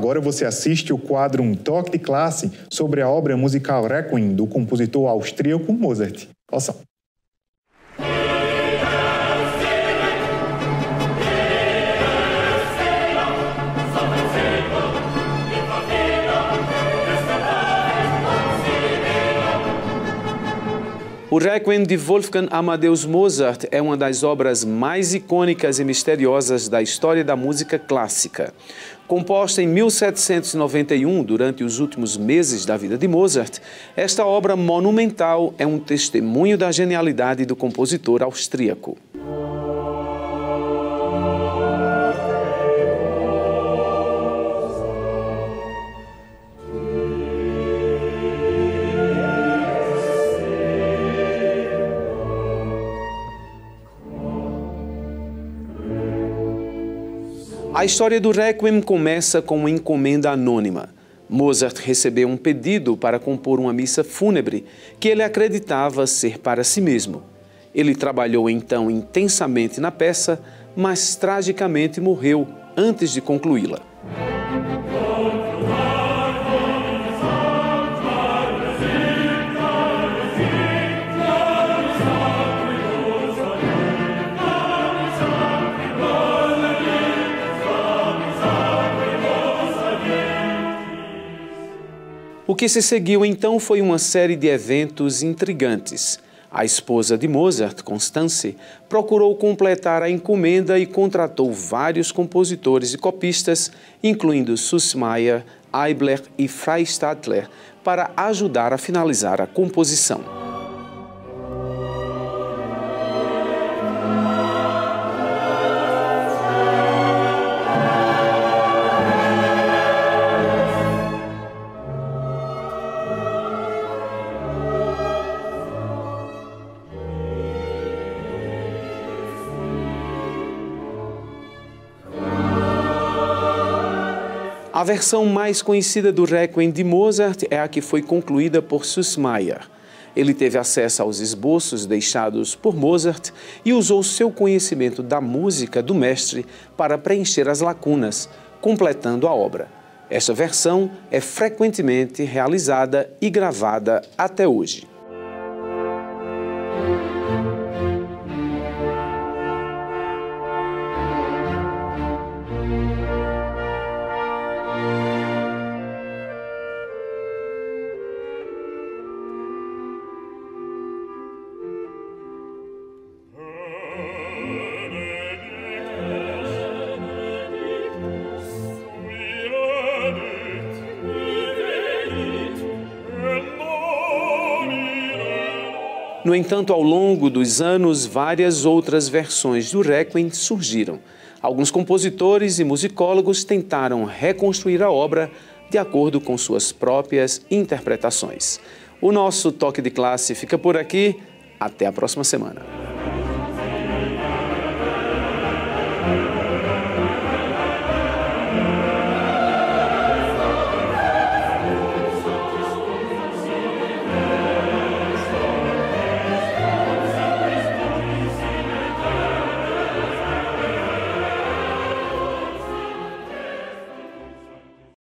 Agora você assiste o quadro Um Toque de Classe sobre a obra musical Requiem do compositor austríaco Mozart. Ouçam. O Requiem de Wolfgang Amadeus Mozart é uma das obras mais icônicas e misteriosas da história da música clássica. Composta em 1791, durante os últimos meses da vida de Mozart, esta obra monumental é um testemunho da genialidade do compositor austríaco. A história do Requiem começa com uma encomenda anônima. Mozart recebeu um pedido para compor uma missa fúnebre que ele acreditava ser para si mesmo. Ele trabalhou então intensamente na peça, mas tragicamente morreu antes de concluí-la. O que se seguiu então foi uma série de eventos intrigantes. A esposa de Mozart, Constance, procurou completar a encomenda e contratou vários compositores e copistas, incluindo Süssmayr, Aibler e Freistadler, para ajudar a finalizar a composição. A versão mais conhecida do Requiem de Mozart é a que foi concluída por Süssmayr. Ele teve acesso aos esboços deixados por Mozart e usou seu conhecimento da música do mestre para preencher as lacunas, completando a obra. Esta versão é frequentemente realizada e gravada até hoje. No entanto, ao longo dos anos, várias outras versões do Requiem surgiram. Alguns compositores e musicólogos tentaram reconstruir a obra de acordo com suas próprias interpretações. O nosso Toque de Classe fica por aqui. Até a próxima semana.